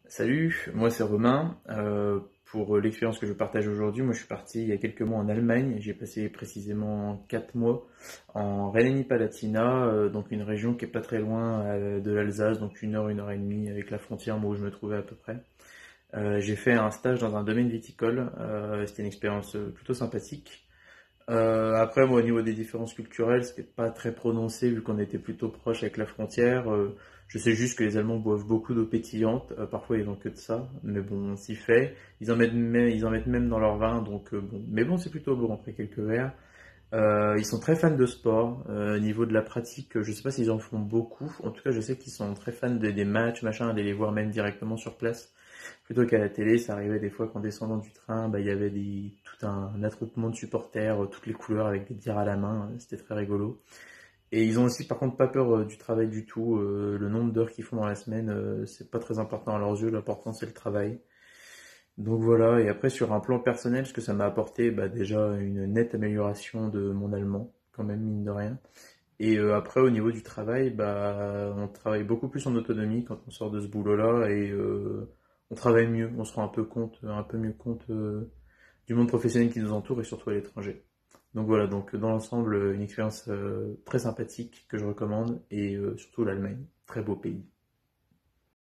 Salut, moi c'est Romain. Pour l'expérience que je partage aujourd'hui, moi je suis parti il y a quelques mois en Allemagne. J'ai passé précisément 4 mois en Rhénanie-Palatinat, donc une région qui est pas très loin de l'Alsace, donc une heure et demie avec la frontière, moi où je me trouvais à peu près. J'ai fait un stage dans un domaine viticole. C'était une expérience plutôt sympathique. Après, moi, au niveau des différences culturelles, c'était pas très prononcé vu qu'on était plutôt proche avec la frontière. Je sais juste que les Allemands boivent beaucoup d'eau pétillante. Parfois, ils ont que de ça, mais bon, on s'y fait. Ils en mettent même dans leur vin, donc bon. Mais bon, c'est plutôt bon après quelques verres. Ils sont très fans de sport. Au niveau de la pratique, je sais pas s'ils en font beaucoup. En tout cas, je sais qu'ils sont très fans des matchs, machin, d'aller les voir même directement sur place. Plutôt qu'à la télé, ça arrivait des fois qu'en descendant du train, bah, il y avait tout un attroupement de supporters, toutes les couleurs avec des tirs à la main, c'était très rigolo. Et ils ont aussi par contre pas peur du travail du tout, le nombre d'heures qu'ils font dans la semaine, c'est pas très important à leurs yeux, l'important c'est le travail. Donc voilà, et après sur un plan personnel, ce que ça m'a apporté, bah, déjà une nette amélioration de mon allemand, quand même mine de rien. Et après, au niveau du travail, bah, on travaille beaucoup plus en autonomie quand on sort de ce boulot-là et on travaille mieux, on se rend un peu mieux compte du monde professionnel qui nous entoure et surtout à l'étranger. Donc voilà, donc dans l'ensemble, une expérience très sympathique que je recommande et surtout l'Allemagne, très beau pays.